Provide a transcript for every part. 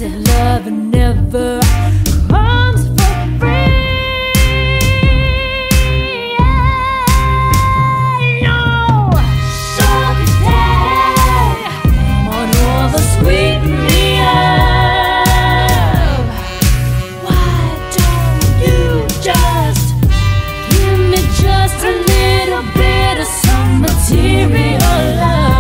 said love never comes for free. No, sugar daddy, on all the sweet love. Why don't you just give me just a little bit of some material love?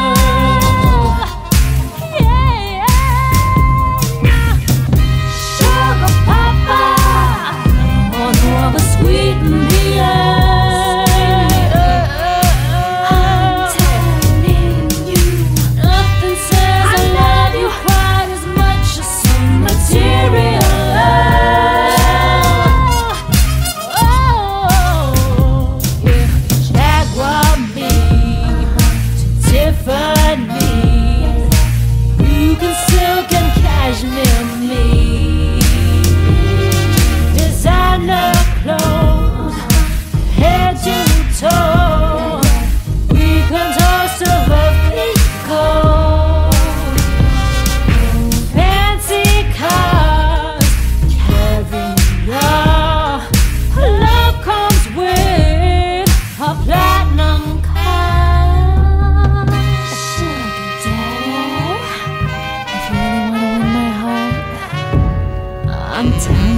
Designer clothes, head to toe, we can toast over Pico. Fancy cars, caviar, love comes with a platinum card. Sugar daddy, if you really wanna win my heart, I'm telling you.